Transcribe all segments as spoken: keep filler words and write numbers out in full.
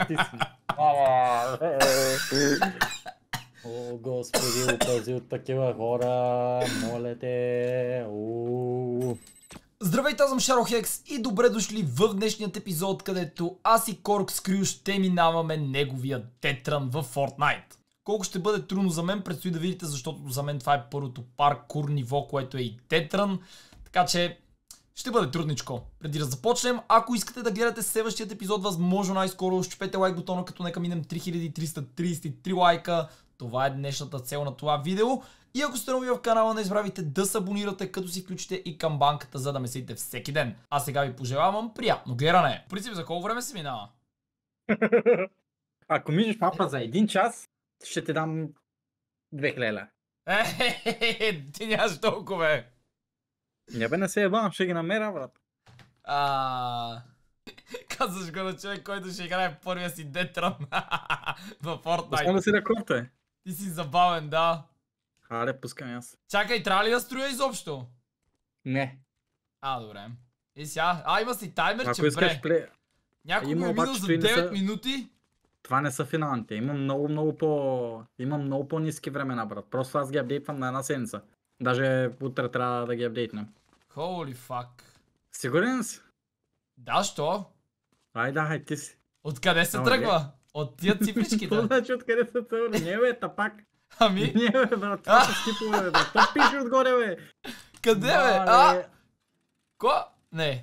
ти си. О, Господи, опази от такива хора, моля те. Уу. Здравейте, аз съм Шарохекс и добре дошли в днешният епизод, където аз и Коркскрю ще минаваме неговия тетран в Fortnite. Колко ще бъде трудно за мен, предстои да видите, защото за мен това е първото паркур ниво, което е и тетран. Така че ще бъде трудничко. Преди да започнем, ако искате да гледате следващият епизод, възможно най-скоро щупете лайк бутона, като нека минем три хиляди триста тридесет и три лайка. Това е днешната цел на това видео. И ако сте нови в канала, не забравяйте да се абонирате, като си включите и камбанката, за да ме следите всеки ден. А сега ви пожелавам приятно гледане. В принцип, за колко време се минава? Ако минеш мапа за един час, ще ти дам две хиляди. Е, ти нямаш толкова, бе. Не бе, не се ебам, ще ги намеря, брат. А... Казваш го на човек, който ще играе първия си детран в Fortnite. Защо да си рекорд, е? Ти си забавен, да. Аре, пускам аз. Чакай, трябва ли да строя изобщо? Не. А, добре. И сега, а, има си таймер, Ако че искаш бре. плей... Някой Има го е минал обаче, за той не девет са- минути. Това не са финалните. Имам много, много по... Имам много по-ниски времена, брат. Просто аз ги апдейтвам на една седмица. Даже утре трябва да ги апдейтнем. Holy fuck. Сигурен си? Да, що? Ай, да, хай ти си. Откъде се Ама, тръгва? От тия Какво цифричките. значи откъде са цели? Не бе, тапак. Ами, Не бе, брат, това са скипове, бе. То пише отгоре, бе. къде бе? Мале. А? Ко? Не.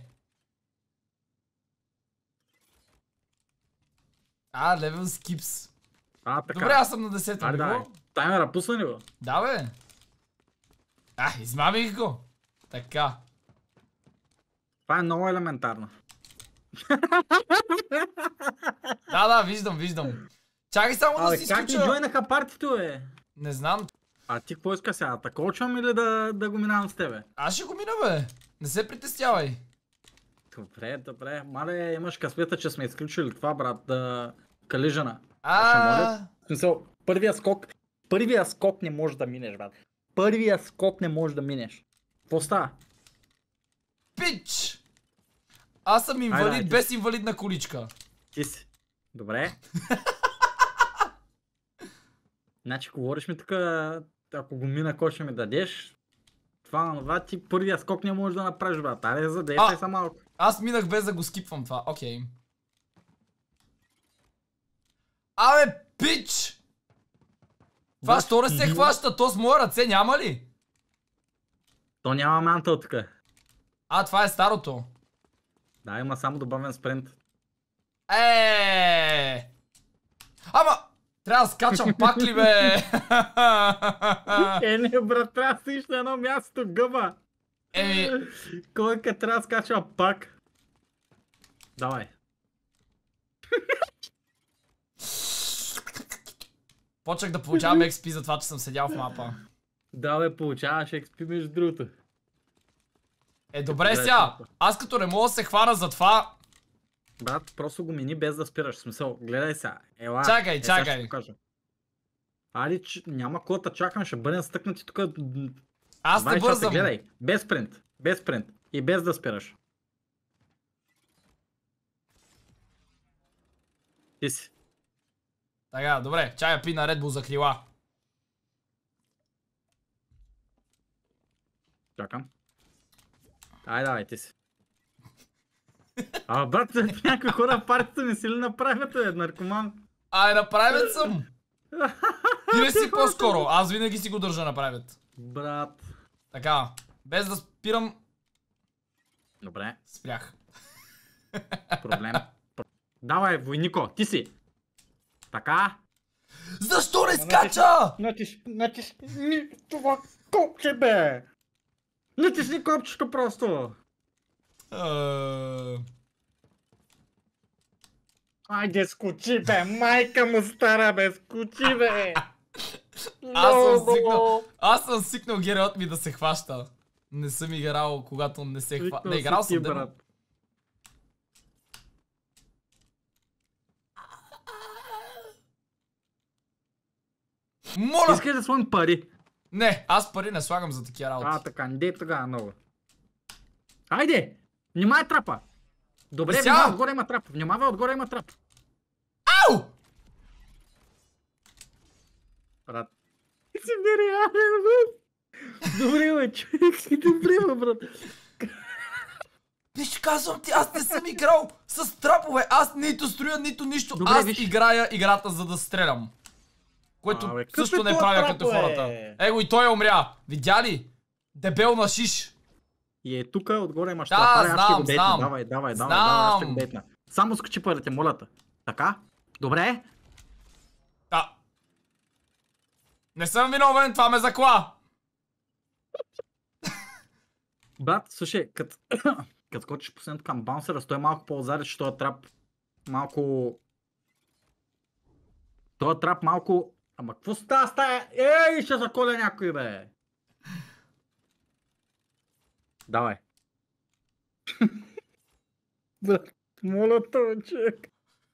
А, level skips. А, така. Добре, аз съм на десето Аре, давай. ниво. Таймера, пусна ли го? Да, бе. А, измамих го. Така. Това е много елементарно. Да, да, виждам, виждам. Чакай само да Абе, си как ни изключа. джойнаха партито, бе? Не знам. А ти какво иска сега? Да кочвам или да, да го минавам с тебе? Аз ще го мина, бе. Не се притеснявай. Добре, добре. Мале, имаш късмета, че сме изключили това, брат, да... Калижана. А, Ще моля. В смисъл, първия скок, първия скок не можеш да минеш, брат. Първия скок не можеш да минеш. Какво става? пич! Аз съм инвалид Айде, без инвалидна количка. Ти си. Добре. Значи, говориш ми тук, ако го мина, кой ще ми дадеш? Това, това ти първия скок не можеш да направиш, брат. Аре, задействай А. са малко. Аз минах без да го скипвам това. Окей. Абе, пич! Това Брат, що не се мил- хваща? То с моя ръце няма ли? То няма мантъл тук. А, това е старото. Да, има само добавен спринт. Е. Ама, трябва да скачам пак ли, бе? Е, не, брат, трябва да стоиш на едно място, гъба. Еми, Кой къде трябва да скача пак? Давай. почнах да получавам екс пи за това, че съм седял в мапа. Да, бе, получаваш екс пи между другото. Е, добре сега. Аз като не мога да се хвана за това... Брат, просто го мини без да спираш. В смисъл, гледай сега. Ела. Чакай, е, сега чакай. ще покажа. Али, че няма какво да чакам, ще бъдем стъкнати тук. Аз не двайсет часа, бързам. гледай. Без спринт. Без спринт. И без да спираш. Ти си. Така, добре. Чая пи на Red Bull за крила. Чакам. Ай, давай, ти си. А, брат, някои хора в партията не си ли направят, е, наркоман? Ай, направят съм. Ти не си по-скоро. Аз винаги си го държа направят. Брат. Така, без да спирам, Добре, спрях. проблем. Давай, войнико, ти си. Така. Защо не скача? Натиш, натисни това копче, бе! Натисни копчето просто! Е, Айде, скочи, бе! Майка му стара, бе! Скочи, бе! Аз съм Много. свикнал, аз съм свикнал героят ми да се хваща. Не съм играл, когато не се хваща. Свикнал Не, играл си ти, съм демо. брат. Моля! Искаш да слагам пари? Не, аз пари не слагам за такива работи. А, така, не дей тогава много. Айде! Внимай трапа! Добре, И сега? внимавай, отгоре има трап. Внимавай, отгоре има трап. Брат. Ти си нереален, брат. Добре, бе, човек си добре, бе, брат. Виж, казвам ти, аз не съм играл с трапове. Аз нито строя, нито нищо. Добре, аз виж. играя играта, за да стрелям. Което А, бе, също какъв е не тоя правя трап, като бе? хората. Его и той умря. Видя ли? Дебел на шиш. И е тук, отгоре имаш Да, трапа, аз ще знам, го бейтна. знам. Давай, давай, давай, Знам. давай, аз ще го бейтна. Само скачи парите, моля те. Така? Добре? Да. Не съм виновен, това ме закла. Брат, слушай, като кът скочиш последното към баунсера, стой малко по-отзади, че този трап малко... Този трап малко... Ама какво става стая? Ей, ще заколя някой, бе! Давай. Брат, моля този човек.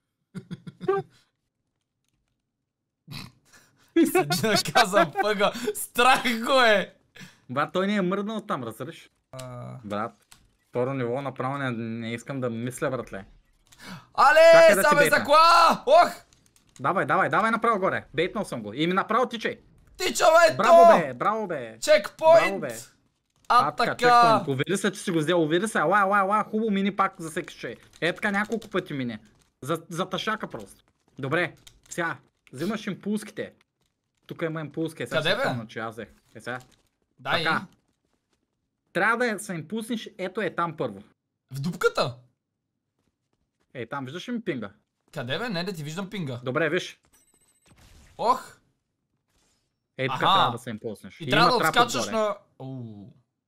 Седи да казвам пъга. Страх го е. Брат, той не е мръднал там, разбираш? А... Брат, второ ниво направо не, не искам да мисля, братле. Але, Чакай да ти са ме бейтна. закла! Ох! Давай, давай, давай направо горе. Бейтнал съм го. И ми направо тичай. Ти човек, Браво, бе, браво, бе. Браво, Чекпоинт! бе. А, А, така, така. чекпоинт. Увери се, че си го взел, увери се. Ала, ала, ала, хубаво мини пак за всеки чай. Е така няколко пъти мини. За, за тъшака просто. Добре, сега, взимаш импулските. Тук има импулски. Сега Къде, ще бе? помня, че аз взех. Е сега. Дай. Така. Трябва да се импулсниш, ето е там първо. В дупката? Ей, там виждаш ли ми пинга? Къде бе? Не, да ти виждам пинга. Добре, виж. Ох! Ей, така Аха. трябва да се импулснеш. И трябва да има трап отскачаш отгоре. на... Оу.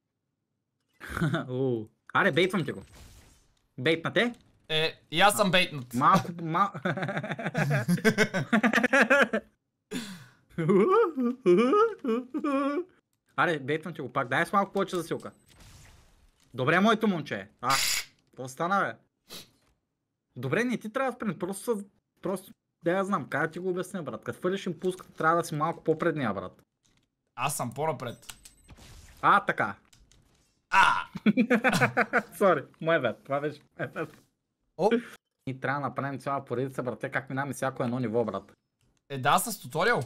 Уу. Аре, бейтвам ти го. Бейтна те? Е, и аз съм бейтнат. Малко, малко... Аре, бейтвам ти го пак. Дай с малко повече засилка. Добре, моето момче. А, какво стана, бе? Добре, не ти трябва да спрем. Просто, с- просто, да я знам, как да ти го обясня, брат. Като фърлиш импулската, трябва да си малко по-предния, брат. Аз съм по-напред. А, така. А! Сори, мой бед, това беше мой бед. О! И трябва да направим цяла поредица, брате, как минаме всяко едно ниво, брат. Е, да, с туториал.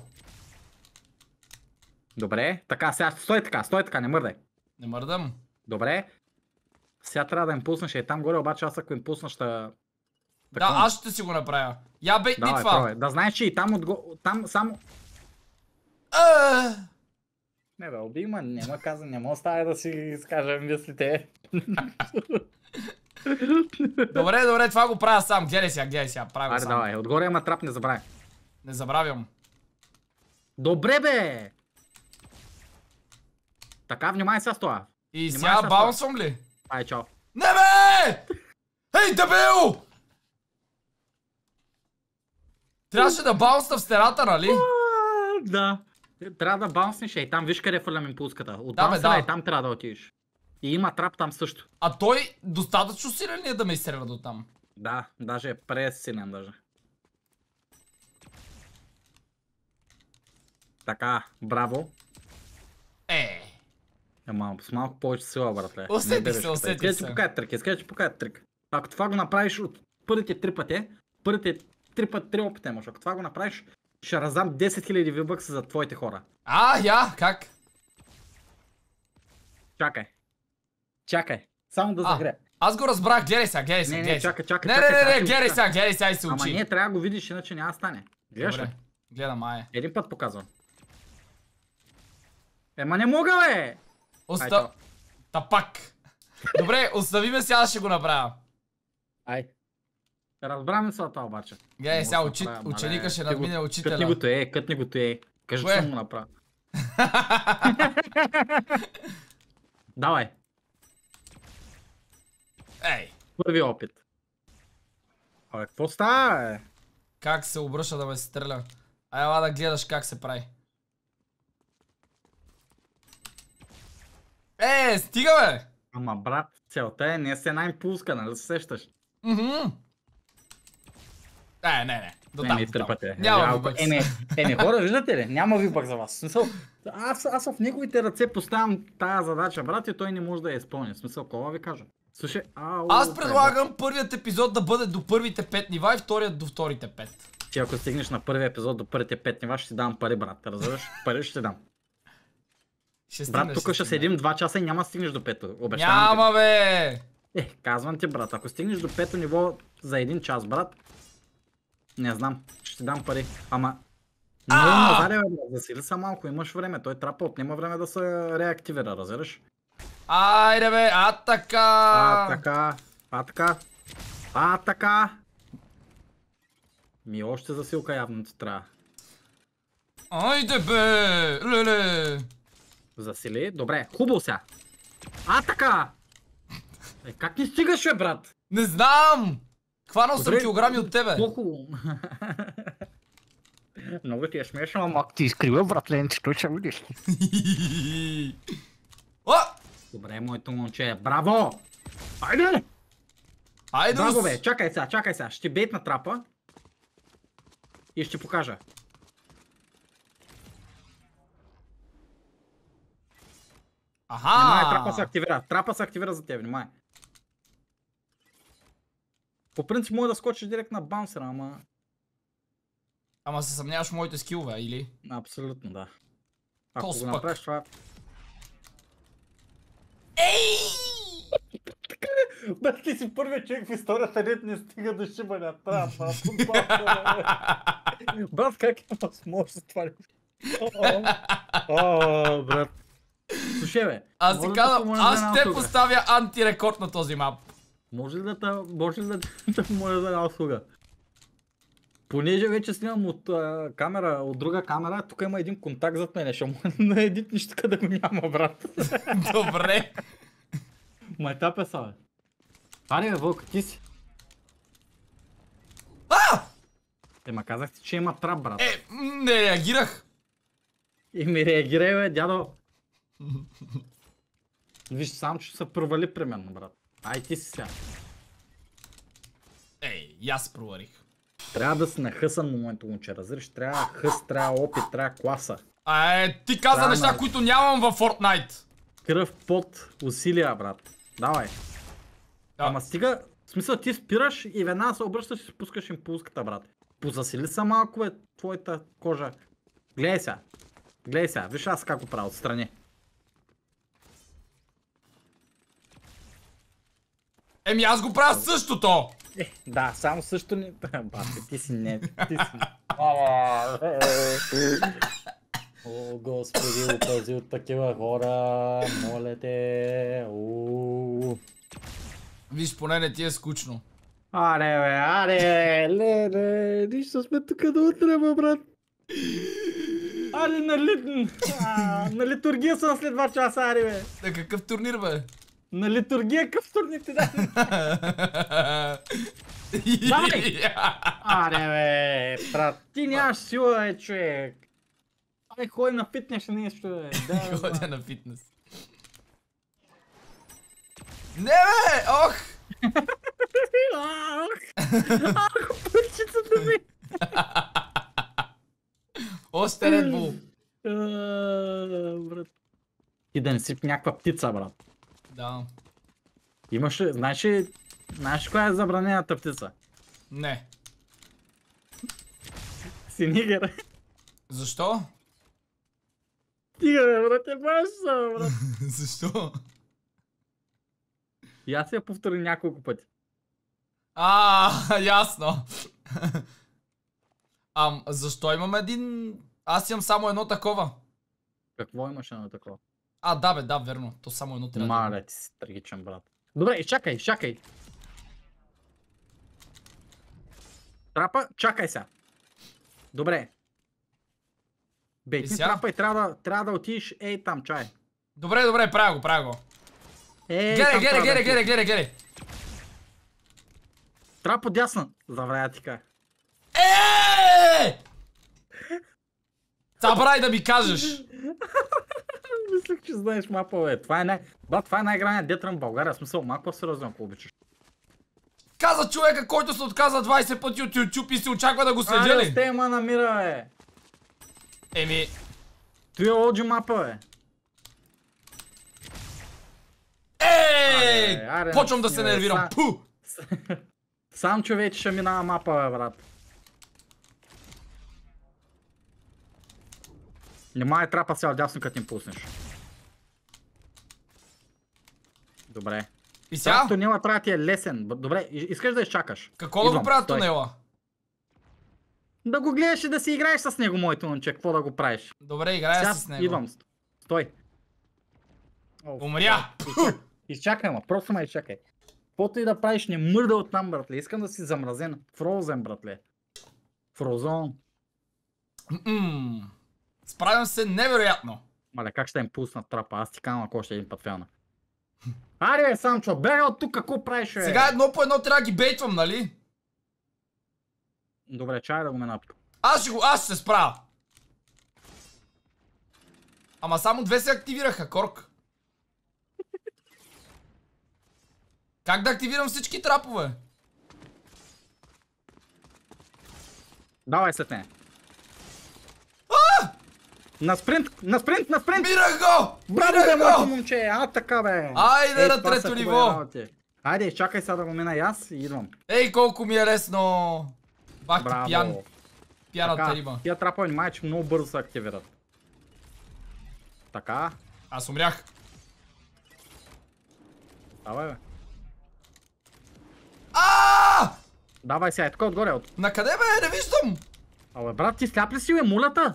Добре, така, сега стой така, стой така, не мърдай. Не мърдам. Добре. Сега трябва да импулснеш и там горе, обаче аз ако импулсна ще... Да, Така. аз ще си го направя. Я бейтни Давай, това. пробвай. Да знаеш, че и там отго... Там само... Е, Не бе, убий ма, няма каза, няма оставя да си изкажем мислите. Добре, добре, това го правя сам. Гледай сега, гледай сега. Правя го Аре, сам. давай, отгоре има трап, не забравяй. Не забравям. Добре бе! Така, внимай сега с това. И Внимай сега с баунсвам ли? Ай, чао. Не бе! Ей, дебел! Трябваше да баунсна в стената, нали? А, да. Трябва да баунснеш, ей там виж къде фърлям импулската. От Да, бе, баунсера да. и там трябва да отидеш. И има трап там също. А той достатъчно силен ли е да ме изстреля до там? Да, даже е пресилен даже. Така, браво. Е. Ема с малко повече сила, братле. Усетих Не се, дебешката. усетих Искай да се. ти покажа трик, искай да ти покажа трик. Ако това го направиш от първите три пъти, първите три пъти, три опита имаш. Ако това го направиш, ще раздам десет хиляди вибъкса за твоите хора. А, я, как? Чакай. Чакай. Само да А, загря. аз го разбрах, гледай сега, гледай Не, сега, не, гледай сега. чакай, чакай, Не, чакай, не, не, чакай, не, гледай чакай. сега, гледай сега и се Ама учи. не, трябва да го видиш, иначе няма да стане. Гледаш ли? Добре, гледам, ай. Един път показвам. Ема не мога, бе! Ай, Оста... чао. Тапак. Добре, остави ме сега, аз ще го направя. Ай. Разбраме се това обаче. Гледай Не сега, мога да учи... направя, ученика мале. ще Ти го- надмине Кътни учителя. го тое, кътни го тое. Кажи, Кое? че съм го направил. Давай, Ей, първи опит. Абе, какво става, бе? как се обръща да ме стреля? Ай, ела да гледаш как се прави. Е, стига бе! Ама брат, целта е не с една импулска, нали се сещаш? Мгм. Е, не, не. До Не, там, не, до три там. пъти. Няма Еми, вибъкс. Еми, еми, хора, виждате ли? Няма вибък за вас. В смисъл, аз, аз в неговите ръце поставям тая задача, брат, и той не може да я изпълни. В смисъл, кога ви кажа? Слушай, ау... Аз предлагам първият епизод да бъде до първите пет нива и вторият до вторите пет. Ти ако стигнеш на първи епизод до първите пет нива, ще ти дам пари, брат. Разбираш? Пари ще ти дам. Ще Брат, стигнеш, тук ще ще стигнеш. седим два часа и няма да стигнеш до пето. Обещавам Няма, бе! ти. Е, казвам ти, брат, ако стигнеш до пето ниво за един час, брат, не знам, ще ти дам пари. Ама, много назаде, бе, брат, засили са малко, имаш време. Той трапа отнема време да се реактивира, разбираш? Айде, бе, а така! А, така, а, така, а, така. Ми още засилка явно ти трябва. Айде, бе! Леле! Засили, добре, хубаво сега. А, така! Е, как ни стигаш, бе, брат? Не знам! Хванал съм Добре. килограми от тебе. Много. Много ти е смешно, ама ти изкрива, брат, ленчето, ще видиш. О! Добре, моето момче, браво! Айде! Айде! Браво, бе, чакай сега, чакай сега, ще бейтна трапа и ще покажа. Внимай, трапа се Аха! активира, трапа се активира за теб, внимай. По принцип може да скочиш директ на баунсера, ама... Ама се съмняваш в моите скилове, или? Абсолютно, да. Ако Кос го пък. направиш това... Бе, ти си първият човек в историята, дет не стига до шибаня. Трябва, брат, как е възможно това? О, брат. Слушай, бе. Аз може ти да казвам, помоля за аз една ще услуга? поставя антирекорд на този мап. Може ли да, та- може ли да, да помоля за една услуга? Понеже вече снимам от а, камера, от друга камера, тук има един контакт зад мен, ще му на едит нищо така да го няма, брат. Добре. Майтап е са, бе. Аре, бе, Вълк, ти си. А! Ема казах ти, че има трап, брат. Е, м, не реагирах. И ми реагирай, бе, дядо. Виж, сам, че се провали примерно, брат. Ай, ти си сега. Ей, и аз проварих. Трябва да си нахъсан момента, момче, разбираш? Трябва хъс, трябва опит, трябва класа. А, е, ти каза Да, неща, ма. които нямам във Fortnite. Кръв, пот, усилия, брат. Давай. Да. Ама стига, в смисъл ти спираш и веднага се обръщаш и спускаш импулската, брат. Позасили са малко, бе, твоята кожа. Гледай сега. Гледай сега, виж аз как го правя отстрани. Еми аз го правя същото. Е, да, само също не... Бате, ти си не... Ти си... О, господи, опази от такива хора, моля те. Уу. Виж, поне не ти е скучно. Аре, бе, аре, ле, ле, нищо сме тук да утреба, брат. Аре, на, ли... а, на литургия съм след два часа, аре, бе. На какъв турнир, бе? На литургия къв турнир ти дай. Давай! Аре, бе, брат, ти нямаш сила, бе, човек. Абе, ходи на фитнес нещо, бе. Да, Ходя на фитнес. Не, бе! Ох! Ах, ах, пърчицата ми. Още Red Bull. А, брат. И да не си някаква птица, брат. Да. Имаш ли, знаеш ли, знаеш коя е забранената птица? Не. Синигър. Защо? Стига, бе, брат, е баш, брат. Защо? И аз я повтори няколко пъти. А, ясно. Ам, защо имам един... Аз имам само едно такова. Какво имаше на такова? А, да бе, да, верно. То само едно трябва да има. Мале, ти си трагичен, брат. Добре, чакай, чакай. Трапа, чакай сега. Добре. Бей, И ти сега? трапа и трябва да, трябва да отидеш, ей там, чай. Добре, добре, правя го, правя го. Ей, Гледай, там гледай, трябва да гледай, отидеш. гледай, гледай, гледай. Трапа дясна. Заврая ти ка. Е! Забрай да ми кажеш. Мислех, че знаеш мапа, бе. Това е най... Брат, това е най-граният детран в България. В смисъл, малко по-сериозно, ако обичаш. Каза човека, който се отказа двайсет пъти от YouTube и се очаква да го следя Аре, ли? сте ма намира, бе. Еми, Той е оджи мапа, бе. Ей! Аре, аре, Почвам да се снимай, нервирам. са. Пу! Сам човече ще минава мапа, бе, брат. Нема е трапа сега дясно, като им пуснеш. Добре. И сега? Сега тунела трябва да ти е лесен. Добре, искаш да изчакаш. Какво да Идвам, го правя стой. тунела? Да го гледаш и да си играеш с него, моето момче. Какво да го правиш? Добре, играя Сега с него. идвам. Стой. О, Умря! изчакай, изчакай, ма. Просто ме изчакай. Каквото и да правиш, не мърда от там, братле. Искам да си замразен. Фрозен, братле. Фрозон. М-м. Справям се невероятно. Мале, как ще им пуснат трапа? Аз ти казвам, ако ще един път фелна. Аре, бе, Самчо, бега от тук, какво правиш, бе? Сега едно по едно трябва да ги бейтвам, нали? Добре, чай да го ме напика. Аз ще го, аз ще се справя. Ама само две се активираха, Корк. Как да активирам всички трапове? Давай след нея. На спринт, на спринт, на спринт! Бирах го! Браво, бе, Бирах моето го! момче! А, така, бе! Айде Е, на това трето са хубави ниво! работи. Айде, чакай сега да го мина и аз и идвам. Ей, колко ми е лесно! Бах ти Браво! пиян, пияната Така, риба. тия трапове май, че много бързо се активират. Така. Аз умрях. Давай, бе. А! Давай сега, е тук отгоре. От... На къде бе? Не виждам! Абе, брат, ти сляп ли си, бе, мулята?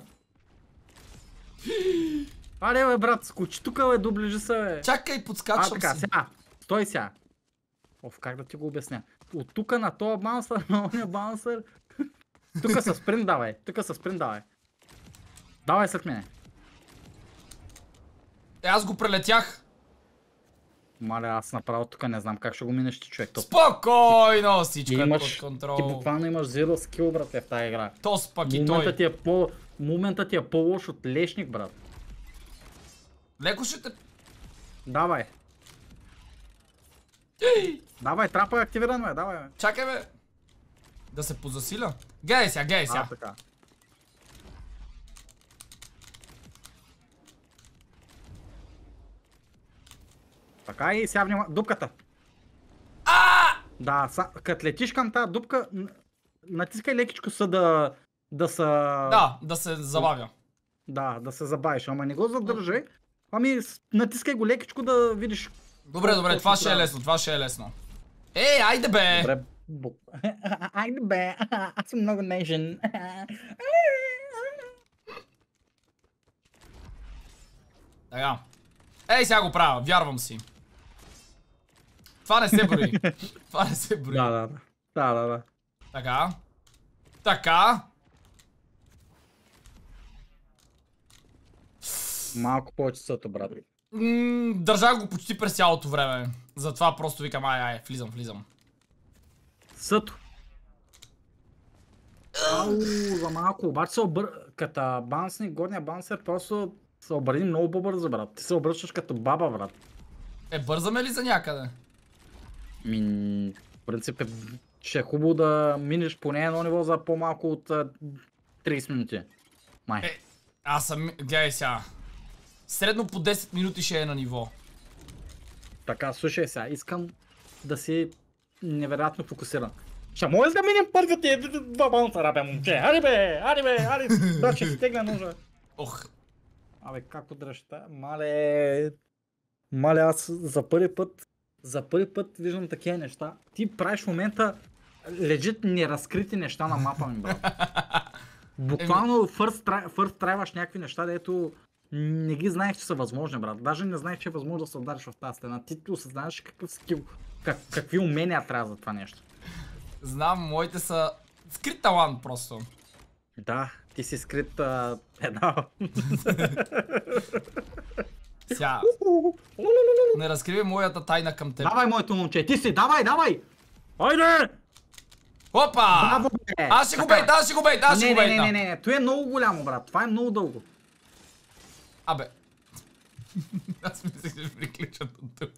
Аре, бе, брат, скочи тук, бе, доближи се, бе. Чакай, А, подскачвам така, си. сега. Стой сега. Оф, как да ти го обясня? От тук на този баунсър, на ония баунсър. Тук с спринт давай, тук с спринт давай. Давай след мене. Е, аз го прелетях. Маля, аз направо тук не знам как ще го минеш ти, човек. То, Спокойно, всичко ти е имаш, под контрол. ти буквално имаш zero скил, брат, е в тази игра. Тос пък и Момента той. ти е по... Момента ти е по-лош от лешник, брат. Леко ще те... Давай. Давай, трапа е активиран, бе, давай, бе. Чакай бе. Да се позасиля. Гледай сега, гледай А, сега. така. Така и сега внима... Дупката. А! Да, са... като летиш към тази дупка, н- натискай лекичко са да... Да са... Да, да се забавя. Да, да се забавиш, ама не го задържай. Ами с- натискай го лекичко да видиш. Добре, добре, това ще е лесно, това ще е лесно. Ей, айде бе! Добре, бу... Айде бе, аз съм много нежен. Така. Ей, сега го правя, вярвам си. Това не се брои. Това не се брои. Да, да, да. Да, да, да. Така. Така. Малко повече съто, брат. М, държах го почти през цялото време. Затова просто викам, ай, ай, влизам, влизам. Съто. Ау, за малко, обаче се обър... Като бансни, горния бансер просто се обърни много по-бързо, брат. Ти се обръщаш като баба, брат. Е, бързаме ли за някъде? Ми, в принцип е, ще е хубаво да минеш поне едно ниво за по-малко от а, трийсет минути. Май. Е, аз съм... Гледай сега. Средно по десет минути ще е на ниво. Така, слушай сега, искам да си невероятно фокусиран. Ще може ли да минем първите два баунсъра, бе, момче? Ари бе, ари бе, ари, да, че стегна нужда. Ох. Абе, как удръща? Мале... Мале, аз за първи път, за първи път виждам такива неща. Ти правиш в момента лежит неразкрити неща на мапа ми, брат. Буквално first, try, first try-ваш някакви неща, дето не ги знаех, че са възможни, брат. Даже не знаех, че е възможно да се удариш в тази стена. Ти осъзнаваш какъв скил, как, какви умения трябва за това нещо. Знам, моите са... Скрит талант просто. Да, ти си скрит а, една. Сега. Не разкривай моята тайна към теб. Давай, моето момче, ти си, давай, давай! Айде! Опа! Браво, бе! Аз ще го Така. бейт, аз ще го бейт, аз ще Не, го не, бейт. не, не, не, това е много голямо, брат. Това е много дълго. Абе. Аз мислех, че ще приключат от тук.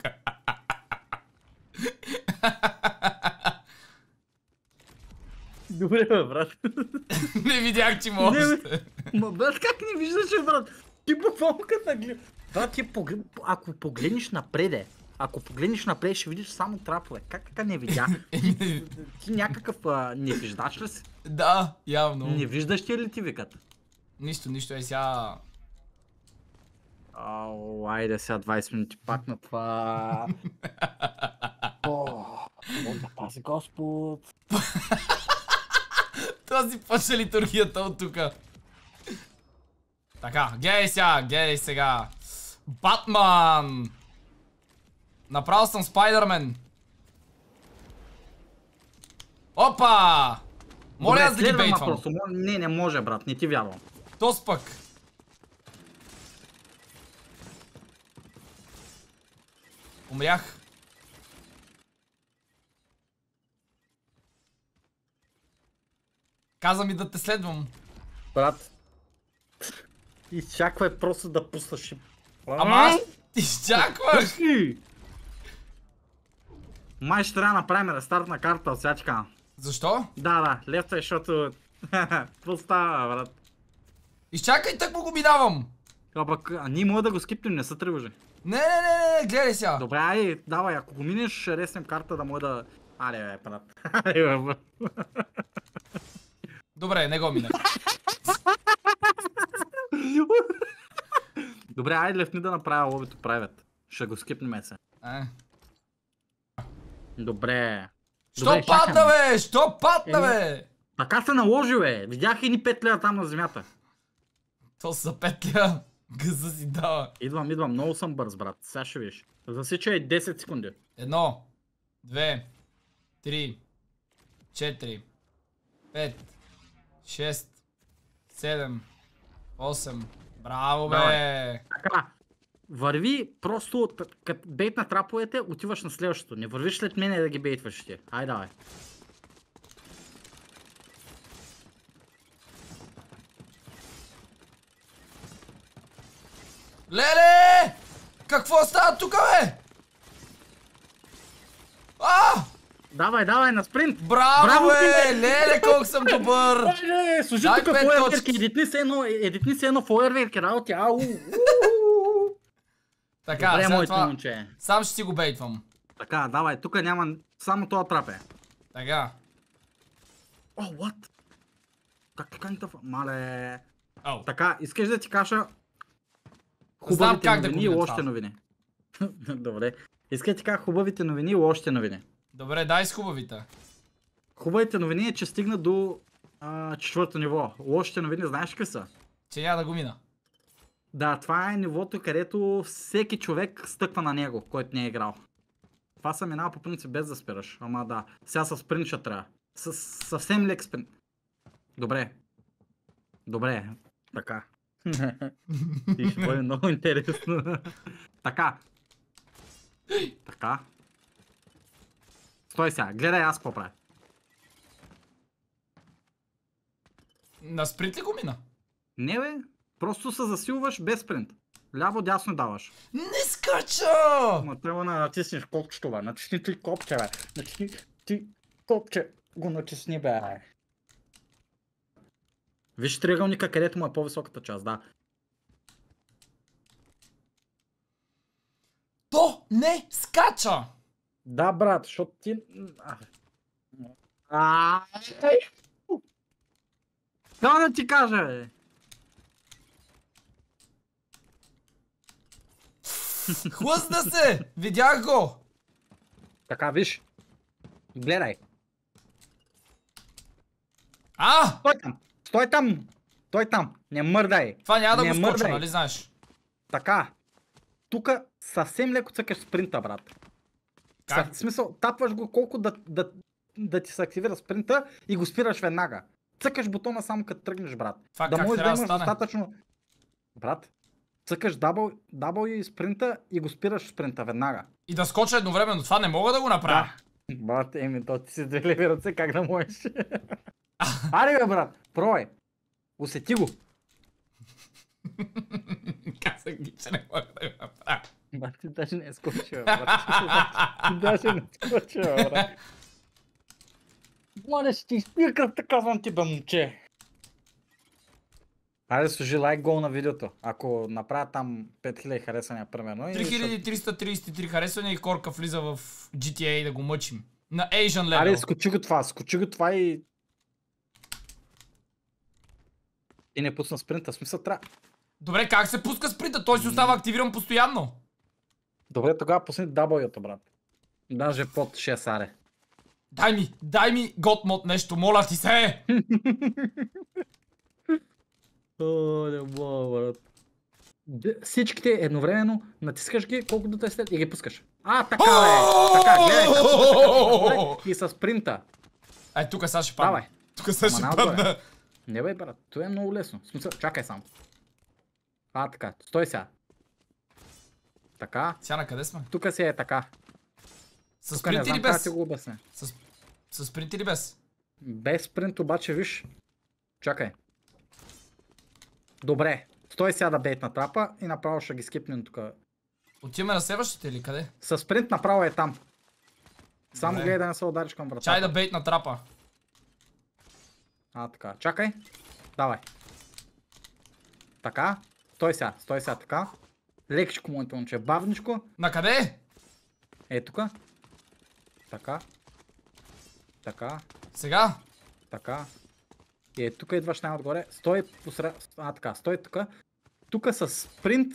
Добре, бе, брат. Не видях, че може. Не, бе. Ма, брат, как не виждаш, брат? Ти буквално като гледа. Брат, ти поглед... ако погледнеш напреде, ако погледнеш напред, ще видиш само трапове. Как така не видя? Ти, ти някакъв а, не виждаш ли си? Да, явно. Не виждаш ти ли ти викат? Нищо, нищо е сега. Ау, айде сега двайсет минути пак на това. О, Бог да пази Господ. Това си почна литургията от тука. Така, гледай сега, гледай сега. Батман! Направил съм Спайдърмен. Опа! Моля аз да ги следвам, ма бейтвам. просто. Не, не може, брат, не ти вярвам. Тос пък. Умрях. Каза ми да те следвам. Брат, изчаквай просто да пуснаш. Ама аз изчакваш. Май ще трябва да направим рестарт на карта от всячка. Защо? Да, да, левта е, защото... Какво става, брат? Изчакай, так му го минавам. А, пък, а ние може да го скипнем, не са тревожи. Не, не, не, не, гледай сега. Добре, ай, давай, ако го минеш, ще реснем карта да може да... Аре, бе, брат. Аре, бе, Добре, не го мина. Добре, айде левни да направя лобито правят. Ще го скипнем се. Е. Добре. Що Добре, падна, чакам. бе? Що падна, Е, бе? Така се наложи, бе. Видях едни пет лева там на земята. То са петля. Гъза си дава. Идвам, идвам, много съм бърз, брат. Сега ще виж. Засичай десет секунди. Едно, две, три, четири, пет, шест, седем, осем. Браво, бе! Давай. Така. Върви просто, като бейт на траповете, отиваш на следващото. Не вървиш след мене да ги бейтваш ти. Ай, давай. Леле! Какво става тука, бе? А! Давай, давай, на спринт! Браво, Браво, бе! ти, бе! Леле, колко съм добър! Айде, служи Дай тук пет фойерверки, точки. едитни се едно, едитни се едно фойерверки, работи, ау! Така, Добре, след моето това момче. сам ще си го бейтвам. Така, давай, тук няма само това трапе. Така. О, what? Как така не тъфа? Мале... Ау. Така, искаш да ти кажа Знам хубавите как да го новини и видя лошите това. новини. Добре. Искаш да ти кажа хубавите новини и лошите новини. Добре, дай с хубавите. Хубавите новини е, че стигна до а, четвърто ниво. Лошите новини знаеш какви са? Че няма да го мина. Да, това е нивото, където всеки човек стъква на него, който не е играл. Това се минава по принцип без да спираш. Ама да, сега с спринт ще трябва. С съвсем лек спринт. Добре. Добре. Така. И ще бъде много интересно. Така. Така. Стой сега, гледай аз какво правя. На спринт ли го мина? Не бе, просто се засилваш без спринт. Ляво, дясно даваш. Не скача! Ма трябва да натиснеш копчето, бе. Натисни ти копче, бе. Натисни ти копче. Го натисни, бе. Виж триъгълника, където му е по-високата част, да. То не скача! Да, брат, защото ти... Аааа! Какво да ти кажа, бе? Хлъзна се! Видях го! Така, виж. Гледай. А! Стой там! Стой там! Стой там! Не мърдай! Това няма да Не го скоча, мърдай. нали знаеш? Така. Тука съвсем леко цъкаш спринта, брат. Как? В смисъл, тапваш го колко да, да, да ти се активира спринта и го спираш веднага. Цъкаш бутона само като тръгнеш, брат. Това Да как можеш да трябва да имаш стане? достатъчно... Брат, цъкаш дабъл, дабъл и спринта и го спираш спринта веднага. И да скоча едновременно, това не мога да го направя. Да. Брат, еми, то ти си две леви ръце, как да можеш? Аре бе, брат, пробай. Усети го. Казах ги, че не мога да го направя. Брат, ти даже не е скочил, брат. Ти даже не е скочил, брат. Моля, ще ти изпия кръвта, казвам ти, бе, момче. Айде служи лайк гол на видеото. Ако направя там пет хиляди харесвания, примерно. три хиляди триста тридесет и три харесвания и Корка влиза в джи ти ей да го мъчим. На Asian level. Аре, скочи го това, скочи го това и... И не пусна спринта, в смисъл трябва... Добре, как се пуска спринта? Той си остава активиран постоянно. Добре, тогава пусни W-то, брат. Даже под шест аре. Дай ми, дай ми готмод нещо, моля ти се! О, не мога, брат. Всичките едновременно натискаш ги, колкото те след и ги пускаш. А, така бе! Така, гледай, така, и с спринта. Ай, тук сега ще падна. Давай. Тук сега ще Ама падна. надоле. Не бе, брат, това е много лесно. В смисъл, чакай само. А, така, стой сега. Така. Сега на къде сме? Тук си е така. С Тук не спринт знам или как без? ти го обясня. С, с спринт или без? Без спринт обаче, виж. Чакай. Добре. Стой сега да бейтна трапа и направо ще ги скипнем тук. Отиваме на следващите или къде? С спринт направо е там. Само Добре. гледай да не се удариш към вратата. Чай да бейт на трапа. А, така. Чакай. Давай. Така. Стой сега. Стой сега така. Лекичко моето момче. Бавничко. На къде? Е тука. Така. Така. Сега? Така. И е тук идваш най-отгоре. Стой посред... А, така. Стой тука. Тука с спринт.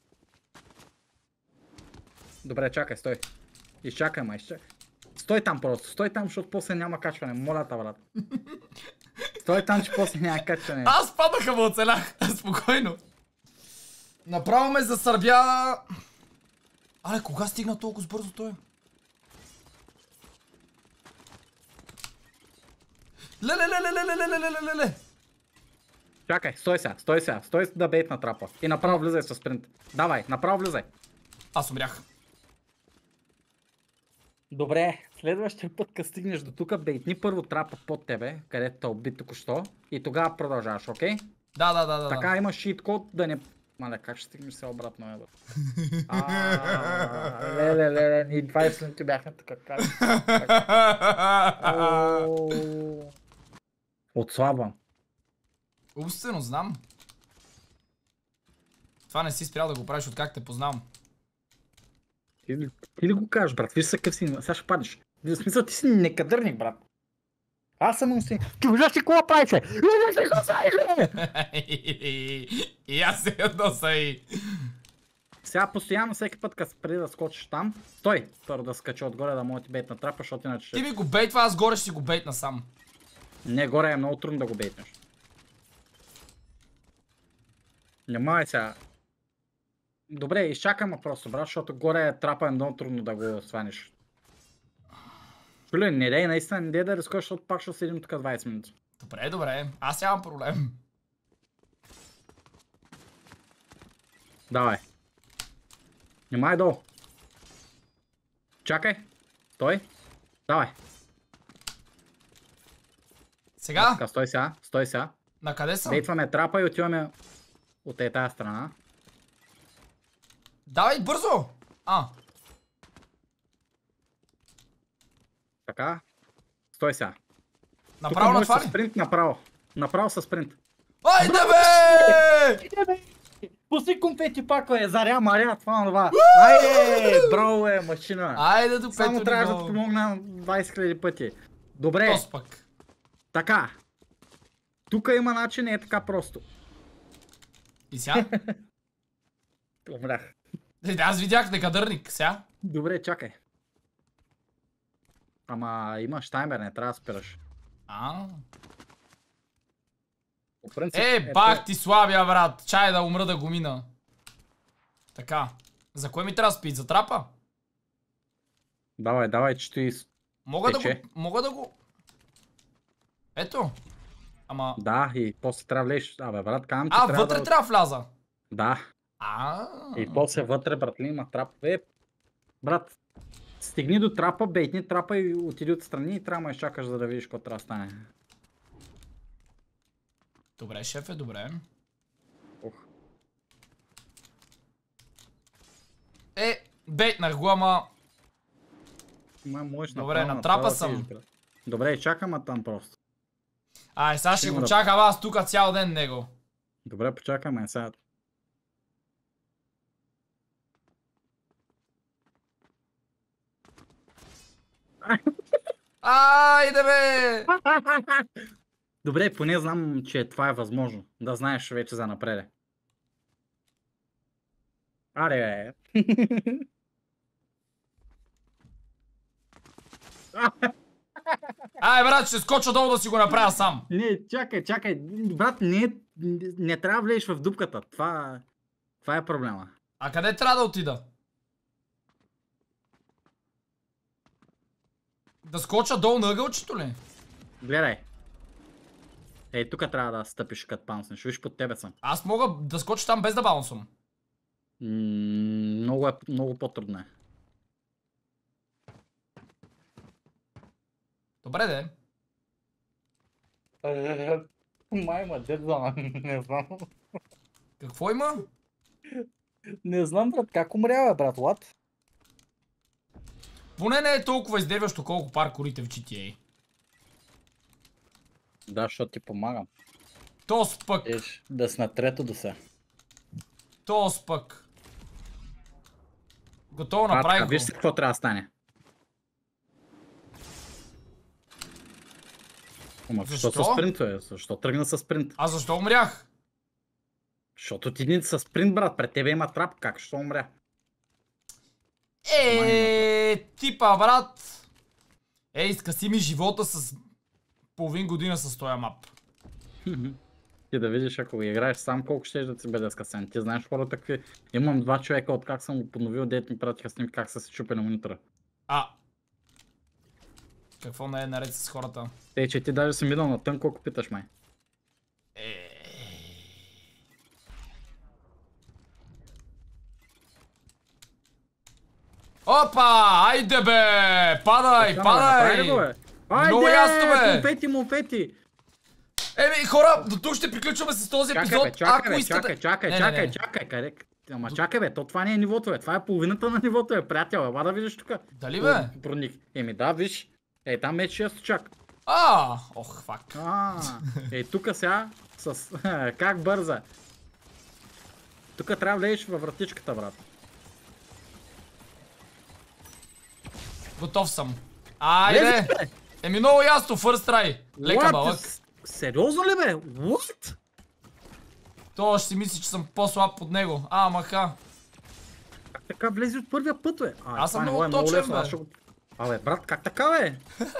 Добре, чакай, стой. Изчакай, ма, изчакай. Стой там просто. Стой там, защото после няма качване. Моля та, брат. Стой там, че после няма качване. Аз паднаха, му оцелях. Спокойно. Направо ме засърбя. Але, кога стигна толкова бързо той? Леле, леле, леле, леле, леле, леле, леле. Чакай, стой сега, стой сега. Стой да бейт на трапа. И направо влизай с спринт. Давай, направо влизай. Аз умрях. Добре, следващия път, като стигнеш до тук, бейтни първо трапа под тебе, където те уби току-що. И тогава продължаваш, окей? Да, да, да, да. Така имаш шит код да не... Мале, как ще стигнеш сега обратно, е, бе? Леле, леле, ни двайсет минути бяхме така. Как? Отслабвам. Умствено, знам. Това не си спрял да го правиш, откак те познавам. Ти, ти ли го кажеш, брат? Виж са къв си, сега ще паднеш. В смисъл, ти си некадърник, брат. Аз съм умствен. Ти виждаш ли какво прави, се? Виждаш ли какво прави, И аз се едноса и... Сега постоянно, всеки път, като преди да скочиш там, стой! Първо да скача отгоре, да мога ти бейт на трапа, защото иначе ще... Ти ми го бейтва, аз горе ще си го бейтна сам. Не, горе е много трудно да го бейтнеш. Немай сега. Добре, изчакаме просто, брат, защото горе е трапа е много трудно да го сваниш. Чули, не дей, наистина не дей да рискуваш, защото пак ще седим тук двайсет минути. Добре, добре, аз нямам проблем. Давай. Немай долу. Чакай. Стой. Давай. Сега? Така, стой сега, стой сега. На къде съм? Бейтваме трапа и отиваме от е тая страна. Давай бързо! А. Така. Стой сега. Направо на това С ли? спринт, направо. Направо с спринт. Айде бе! Пусти конфети пак, бе, заря, маря, това на това. Айде, браво, е, машина. Айде до пето Само трябваше да ниво. ти помогна двайсет хиляди пъти. Добре, Тос пък. така. Тук има начин, е така просто. И сега? Умрях. Е, аз видях некадърник, сега. Добре, чакай. Ама имаш таймер, не трябва да спираш. А. По принцип, Е, ето- бах ти слабия, брат. Чай да умра да го мина. Така. За кое ми трябва да спи? За трапа? Давай, давай, че ти... Мога да Тече. го... Мога да го... Ето. Ама... Да, и после трябва да влезеш. Абе, брат, казвам, че А, трябва вътре да... трябва да вляза. Да. А. И после вътре, братли, има трапове. Брат, стигни до трапа, бейтни трапа и отиди отстрани и трябва да изчакаш, за да видиш какво трябва да стане. Добре, шефе, добре. Ох. Е, бейтнах го, ама... Ма, можеш Добре, направо на трапа направо да съм. отидеш, брат. Добре, чакам там просто. Ай, сега ще Ще го го чакам аз тук цял ден него. Добре, почакаме сега. Айде бе! Добре, поне знам, че това е възможно. Да знаеш вече за напред. Аре, бе. Ай, брат, ще скоча долу да си го направя сам. Не, чакай, чакай. Брат, не, не трябва да влезеш в дупката. Това, това е проблема. А къде трябва да отида? Да скоча долу на ъгълчето ли? Гледай. Ей, тук трябва да стъпиш като панснеш. Виж, под тебе съм. Аз мога да скоча там без да баунсвам. М, много, е, много по-трудно е. Добре, де. Майма, дед знам. Не знам. Какво има? Не знам, брат. Как умрява, брат? What? Поне не е толкова издеващо колко паркурите в джи ти ей. Да, защото ти помагам. Тос пък. Еш, да си на трето до сега. Тос пък. Готово, Патка, направих виж го. се какво трябва да стане. Ама защо Защо? с спринт, бе? Защо тръгна с спринт? А защо умрях? Защото ти не с спринт, брат. Пред тебе има трап. Как ще умря? Е, типа, брат. Ей, скъси ми живота с половин година с този мап. Ти да видиш, ако го играеш сам, колко ще да си бъде скъсен. Ти знаеш хората какви... Имам два човека, от как съм го подновил, дете ми пратиха снимки как са се чупили монитора. А. Какво не е наред с хората? Те, че ти даже си минал на тънко, ако питаш май. Е... Опа! Айде бе! Падай, падай! Много ясно, бе! Монфети, монфети! Еми, хора, до тук ще приключваме с този Чакай, епизод. бе, чакай, Ако бе, искате... чакай, чакай, Не, не, чакай, не. чакай, къде? Ама чакай, бе, то това не е нивото, бе. Това е половината на нивото, бе, приятел. Ела да видиш тук. Дали, бе? Проник. Еми да, виж. Ей, там е шесто чак. А, ох, фак. А, ей, тук сега с... как бърза. Тук трябва да влезеш във вратичката, брат. Готов съм. Айде! Еми много ясно, first try. Лека What? балък. Сериозно ли, бе? What? То ще си мисли, че съм по-слаб от него. А, маха. Как така влезе от първия път, бе? А, Аз съм това не много е много точен, лесно, бе. аз ще го- Абе, брат, как така, бе?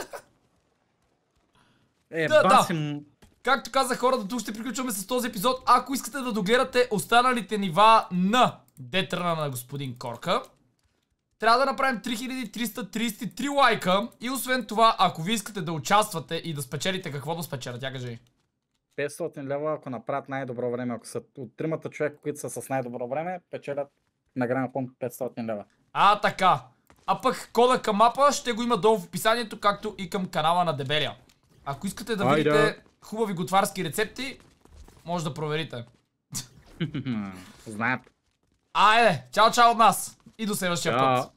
Е, Да, да. баси му... Както казах, хора, до тук ще приключваме с този епизод. Ако искате да догледате останалите нива на Детрана на господин Корка, трябва да направим три хиляди триста тридесет и три лайка. И освен това, ако ви искате да участвате и да спечелите, какво да спечелят, тя кажи. петстотин лева, ако направят най-добро време, ако са от тримата човека, които са с най-добро време, печелят награда фонд петстотин лева. А, така. А пък кода към мапа ще го има долу в описанието, както и към канала на Дебелия. Ако искате да Айде. видите хубави готварски рецепти, може да проверите. Знаят. Айде, чао чао от нас и до следващия Чао. път.